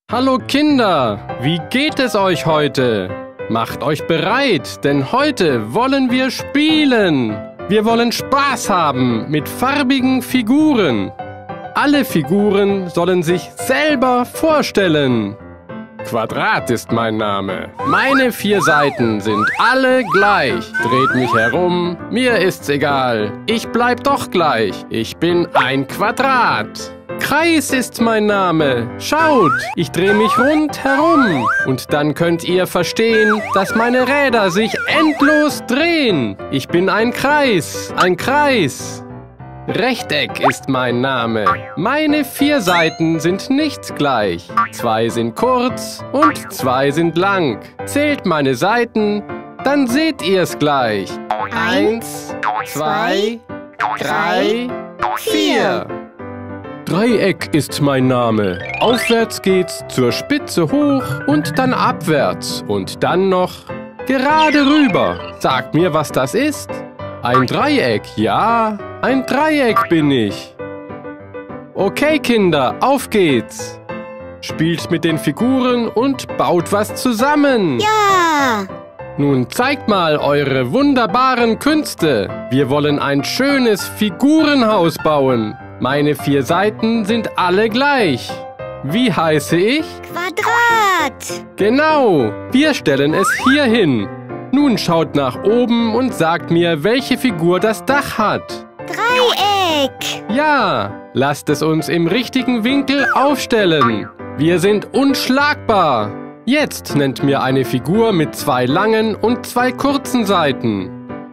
Hallo Kinder, wie geht es euch heute? Macht euch bereit, denn heute wollen wir spielen. Wir wollen Spaß haben mit farbigen Figuren. Alle Figuren sollen sich selber vorstellen. Quadrat ist mein Name. Meine 4 Seiten sind alle gleich. Dreht mich herum, mir ist's egal. Ich bleib doch gleich. Ich bin ein Quadrat. Kreis ist mein Name. Schaut, ich drehe mich rundherum. Und dann könnt ihr verstehen, dass meine Räder sich endlos drehen. Ich bin ein Kreis, ein Kreis. Rechteck ist mein Name. Meine 4 Seiten sind nicht gleich. 2 sind kurz und 2 sind lang. Zählt meine Seiten, dann seht ihr's gleich. 1, 2, 3, 4. Dreieck ist mein Name. Aufwärts geht's zur Spitze hoch und dann abwärts und dann noch gerade rüber. Sagt mir, was das ist? Ein Dreieck, ja, ein Dreieck bin ich. Okay, Kinder, auf geht's. Spielt mit den Figuren und baut was zusammen. Ja! Nun zeigt mal eure wunderbaren Künste. Wir wollen ein schönes Figurenhaus bauen. Meine 4 Seiten sind alle gleich. Wie heiße ich? Quadrat! Genau, wir stellen es hier hin. Nun schaut nach oben und sagt mir, welche Figur das Dach hat. Dreieck! Ja, lasst es uns im richtigen Winkel aufstellen. Wir sind unschlagbar. Jetzt nennt mir eine Figur mit 2 langen und 2 kurzen Seiten.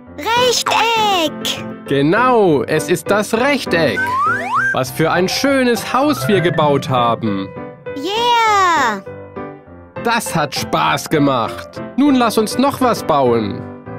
Rechteck! Genau, es ist das Rechteck. Was für ein schönes Haus wir gebaut haben. Yeah! Das hat Spaß gemacht. Nun lass uns noch was bauen.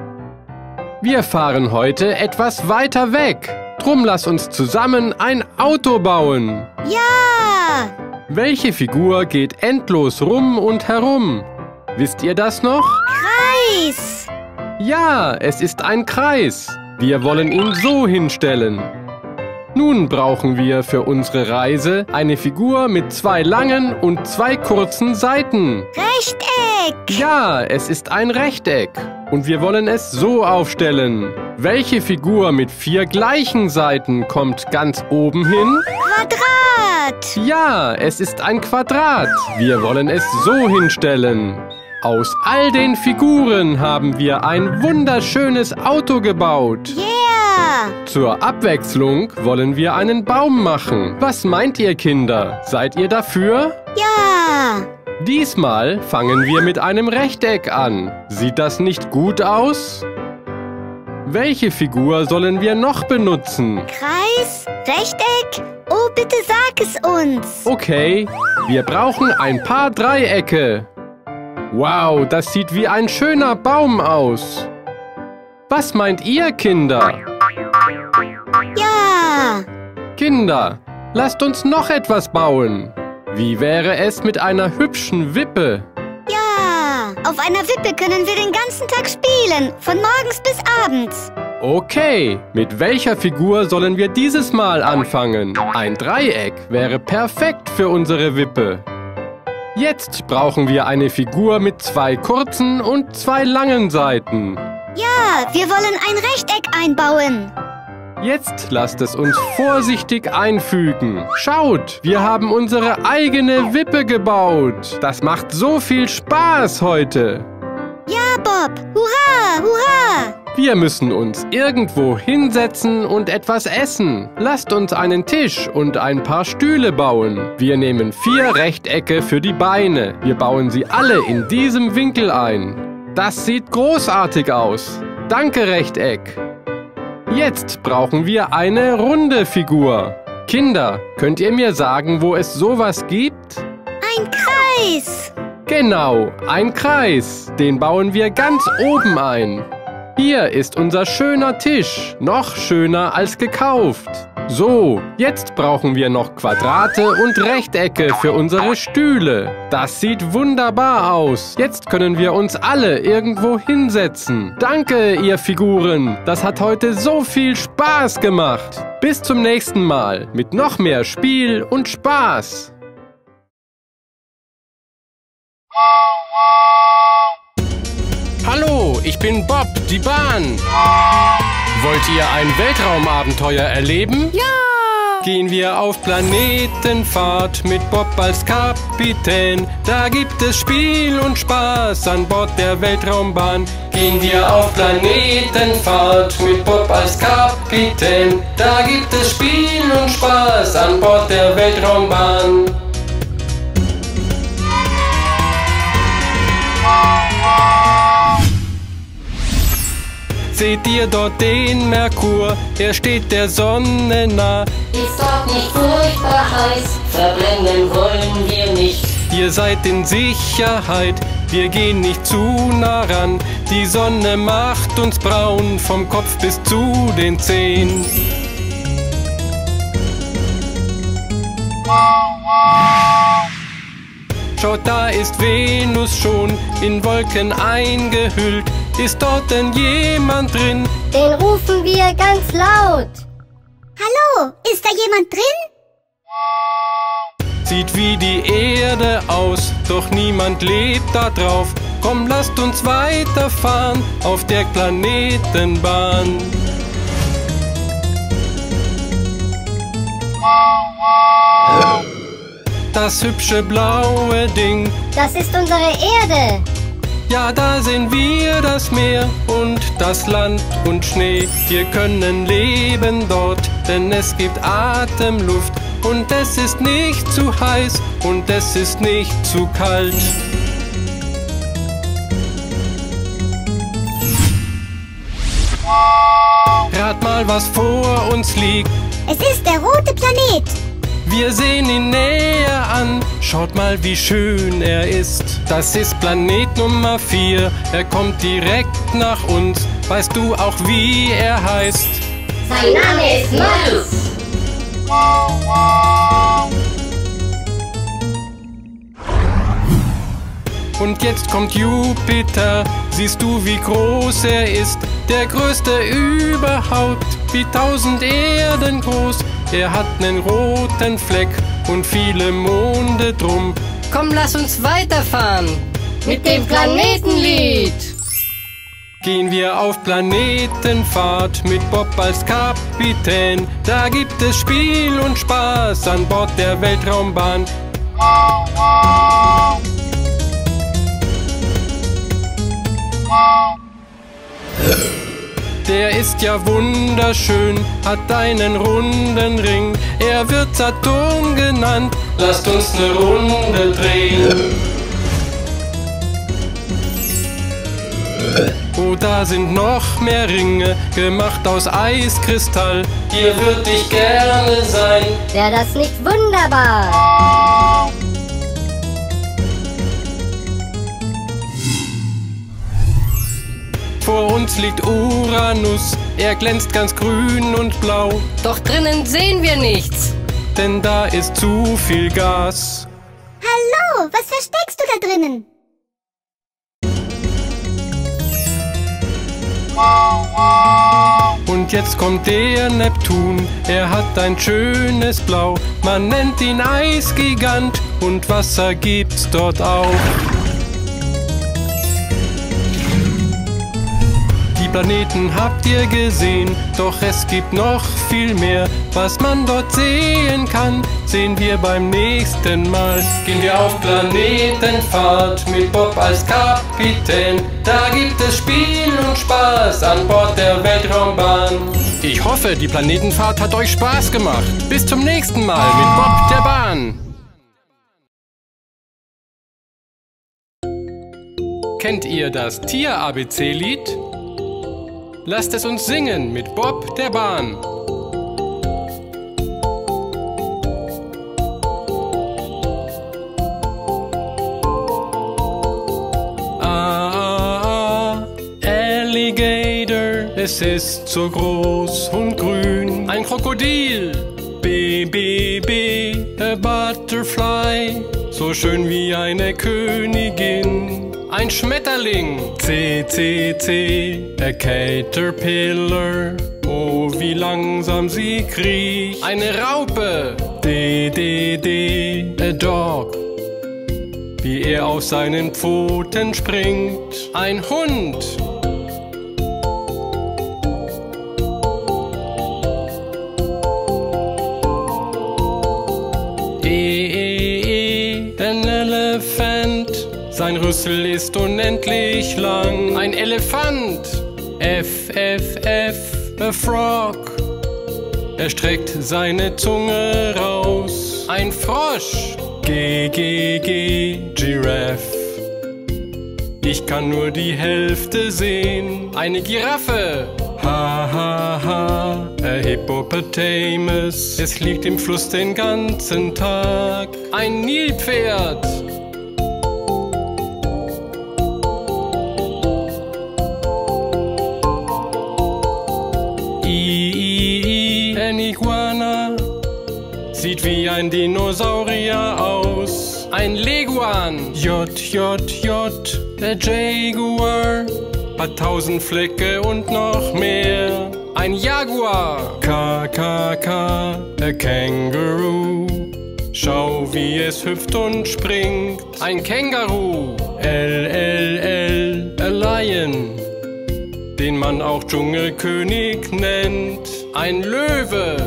Wir fahren heute etwas weiter weg. Drum lass uns zusammen ein Auto bauen. Ja! Welche Figur geht endlos rum und herum? Wisst ihr das noch? Kreis! Ja, es ist ein Kreis. Wir wollen ihn so hinstellen. Nun brauchen wir für unsere Reise eine Figur mit 2 langen und 2 kurzen Seiten. Rechteck! Ja, es ist ein Rechteck. Und wir wollen es so aufstellen. Welche Figur mit 4 gleichen Seiten kommt ganz oben hin? Quadrat! Ja, es ist ein Quadrat. Wir wollen es so hinstellen. Aus all den Figuren haben wir ein wunderschönes Auto gebaut. Yeah! Zur Abwechslung wollen wir einen Baum machen. Was meint ihr, Kinder? Seid ihr dafür? Ja! Diesmal fangen wir mit einem Rechteck an. Sieht das nicht gut aus? Welche Figur sollen wir noch benutzen? Kreis? Rechteck? Oh, bitte sag es uns! Okay, wir brauchen ein paar Dreiecke. Wow, das sieht wie ein schöner Baum aus. Was meint ihr, Kinder? Ja! Kinder, lasst uns noch etwas bauen. Wie wäre es mit einer hübschen Wippe? Ja! Auf einer Wippe können wir den ganzen Tag spielen, von morgens bis abends. Okay, mit welcher Figur sollen wir dieses Mal anfangen? Ein Dreieck wäre perfekt für unsere Wippe. Jetzt brauchen wir eine Figur mit 2 kurzen und 2 langen Seiten. Ja, wir wollen ein Rechteck einbauen. Jetzt lasst es uns vorsichtig einfügen. Schaut, wir haben unsere eigene Wippe gebaut. Das macht so viel Spaß heute. Ja, Bob! Hurra! Hurra! Wir müssen uns irgendwo hinsetzen und etwas essen. Lasst uns einen Tisch und ein paar Stühle bauen. Wir nehmen 4 Rechtecke für die Beine. Wir bauen sie alle in diesem Winkel ein. Das sieht großartig aus. Danke, Rechteck. Jetzt brauchen wir eine runde Figur. Kinder, könnt ihr mir sagen, wo es sowas gibt? Ein Kreis! Genau, ein Kreis. Den bauen wir ganz oben ein. Hier ist unser schöner Tisch, noch schöner als gekauft. So, jetzt brauchen wir noch Quadrate und Rechtecke für unsere Stühle. Das sieht wunderbar aus. Jetzt können wir uns alle irgendwo hinsetzen. Danke, ihr Figuren. Das hat heute so viel Spaß gemacht. Bis zum nächsten Mal mit noch mehr Spiel und Spaß. bin Bob, die Bahn. Wollt ihr ein Weltraumabenteuer erleben? Ja! Gehen wir auf Planetenfahrt mit Bob als Kapitän. Da gibt es Spiel und Spaß an Bord der Weltraumbahn. Gehen wir auf Planetenfahrt mit Bob als Kapitän. Da gibt es Spiel und Spaß an Bord der Weltraumbahn. Seht ihr dort den Merkur? Er steht der Sonne nah. Ist dort nicht furchtbar heiß? Verbrennen wollen wir nicht. Ihr seid in Sicherheit, wir gehen nicht zu nah ran. Die Sonne macht uns braun, vom Kopf bis zu den Zehen. Schaut, da ist Venus schon in Wolken eingehüllt. Ist dort denn jemand drin? Den rufen wir ganz laut. Hallo, ist da jemand drin? Sieht wie die Erde aus, doch niemand lebt da drauf. Komm, lasst uns weiterfahren auf der Planetenbahn. Das hübsche blaue Ding, Das ist unsere Erde. ja, da sehen wir das Meer und das Land und Schnee. Wir können leben dort, denn es gibt Atemluft. Und es ist nicht zu heiß und es ist nicht zu kalt. Rat mal, was vor uns liegt. Es ist der rote Planet. Wir sehen ihn näher an. Schaut mal, wie schön er ist. Das ist Planet Nummer 4. Er kommt direkt nach uns. Weißt du auch, wie er heißt? Sein Name ist Mars. Und jetzt kommt Jupiter. Siehst du, wie groß er ist? Der größte überhaupt, wie 1000 Erden groß. Er hat nen roten Fleck und viele Monde drum. Komm, lass uns weiterfahren mit dem Planetenlied. Gehen wir auf Planetenfahrt mit Bob als Kapitän. Da gibt es Spiel und Spaß an Bord der Weltraumbahn. Der ist ja wunderschön, hat einen runden Ring. Er wird Saturn genannt. Lasst uns ne Runde drehen. Oh, da sind noch mehr Ringe, gemacht aus Eiskristall. Hier würd ich gerne sein. Wäre das nicht wunderbar? Vor uns liegt Uranus, er glänzt ganz grün und blau. Doch drinnen sehen wir nichts. Denn da ist zu viel Gas. Hallo, was versteckst du da drinnen? Und jetzt kommt der Neptun, er hat ein schönes Blau. Man nennt ihn Eisgigant und Wasser gibt's dort auch. Die Planeten habt ihr gesehen, doch es gibt noch viel mehr. Was man dort sehen kann, sehen wir beim nächsten Mal. Gehen wir auf Planetenfahrt mit Bob als Kapitän. Da gibt es Spiel und Spaß an Bord der Weltraumbahn. Ich hoffe, die Planetenfahrt hat euch Spaß gemacht. Bis zum nächsten Mal mit Bob der Bahn. Kennt ihr das Tier-ABC-Lied? Lasst es uns singen mit Bob der Bahn. Alligator, es ist so groß und grün. Ein Krokodil. B, B, B, a butterfly, so schön wie eine Königin. Ein Schmetterling. C, C, C, a caterpillar, oh, wie langsam sie kriecht. Eine Raupe. D, D, D, a dog, wie er auf seinen Pfoten springt. Ein Hund. Elephant, sein Rüssel ist unendlich lang. Ein Elefant, F, F, F, a frog. Er streckt seine Zunge raus. Ein Frosch, G, G, G, Giraffe. Ich kann nur die Hälfte sehen. Eine Giraffe, ha, ha, ha, a Hippopotamus. Es liegt im Fluss den ganzen Tag. Ein Nilpferd, ein Iguana, sieht wie ein Dinosaurier aus. Ein Leguan, J, J, J, der Jaguar, hat 1000 Flecke und noch mehr. Ein Jaguar, K, K, K, a Kangaroo. Schau, wie es hüpft und springt. Ein Känguru, L, L, L, a Lion, den man auch Dschungelkönig nennt. Ein Löwe,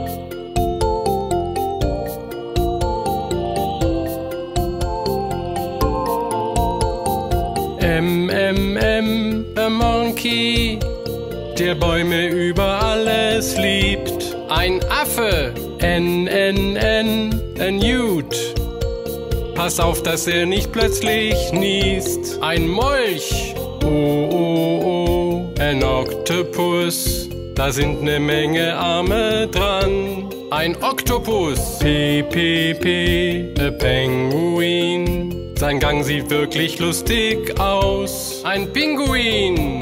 M, M, M, a Monkey, der Bäume über alles liebt. Ein Affe, N, N, N, a Newt. Pass auf, dass er nicht plötzlich niest. Ein Molch, O, O, O, ein Oktopus. Da sind ne Menge Arme dran. Ein Oktopus, P, P, P, a Penguin. Sein Gang sieht wirklich lustig aus. Ein Pinguin,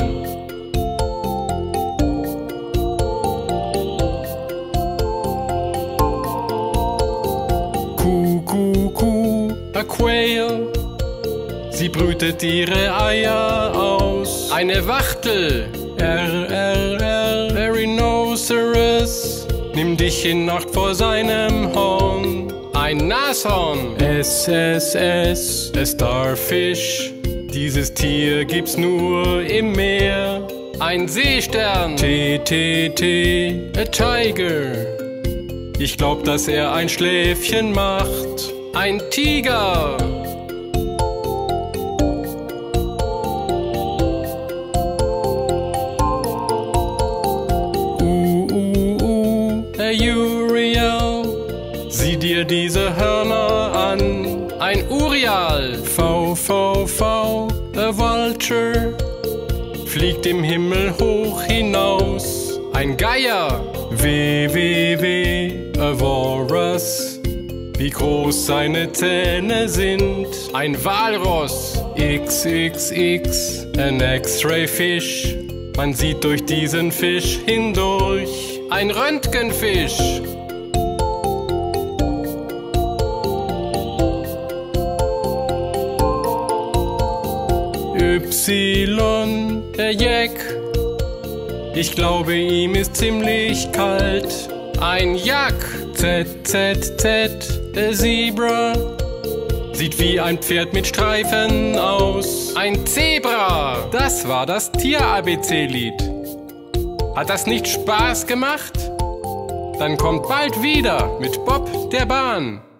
Kuh, Kuh, Kuh, a Quail. Sie brütet ihre Eier aus. Eine Wachtel, R, R, R, a Rhinoceros. Nimm dich in Acht vor seinem Horn. Ein Nashorn, S, S, S, a Starfish. Dieses Tier gibt's nur im Meer. Ein Seestern, T, T, T, a Tiger. Ich glaub, dass er ein Schläfchen macht. Ein Tiger, Uriel, sieh dir diese Hörner an. Ein Urial, V, V, V, a Vulture, fliegt im Himmel hoch hinaus. Ein Geier, W, W, W, a Walrus, wie groß seine Zähne sind. Ein Walross, X, X, X, an X-Ray-Fish, man sieht durch diesen Fisch hindurch. Ein Röntgenfisch, Y, der Jack. Ich glaube, ihm ist ziemlich kalt. Ein Jack, Z, Z, Z, der Zebra, sieht wie ein Pferd mit Streifen aus. Ein Zebra, das war das Tier-ABC-Lied. Hat das nicht Spaß gemacht? Dann kommt bald wieder mit Bob der Bahn.